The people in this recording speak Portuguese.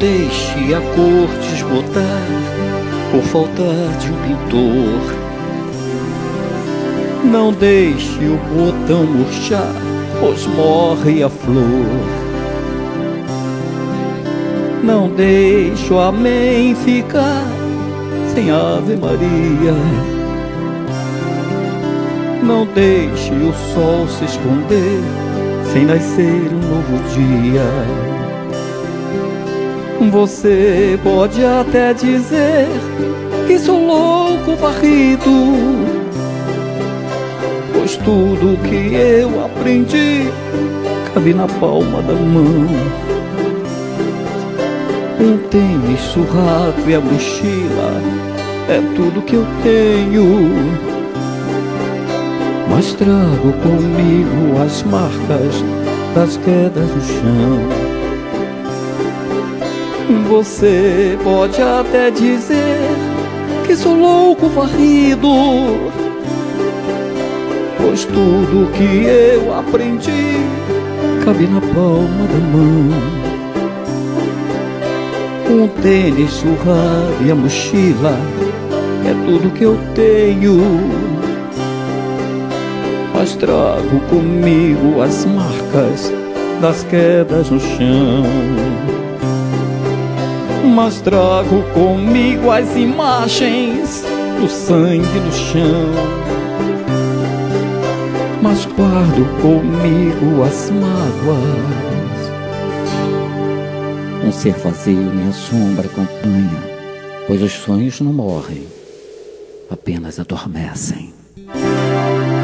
deixe a cor desbotar por falta de um pintor. Não deixe o botão murchar, pois morre a flor. Não deixe o amém ficar sem Ave Maria. Não deixe o sol se esconder sem nascer um novo dia. Você pode até dizer que sou louco varrido, pois tudo que eu aprendi cabe na palma da mão. Um tênis surrado e a mochila é tudo que eu tenho, mas trago comigo as marcas das quedas no chão. Você pode até dizer que sou louco varrido, pois tudo que eu aprendi cabe na palma da mão. Um tênis surrado e a mochila é tudo que eu tenho, mas trago comigo as marcas das quedas no chão. Mas trago comigo as imagens do sangue no chão. Mas guardo comigo as mágoas. Um ser vazio nem a sombra acompanha, pois os sonhos não morrem, apenas adormecem.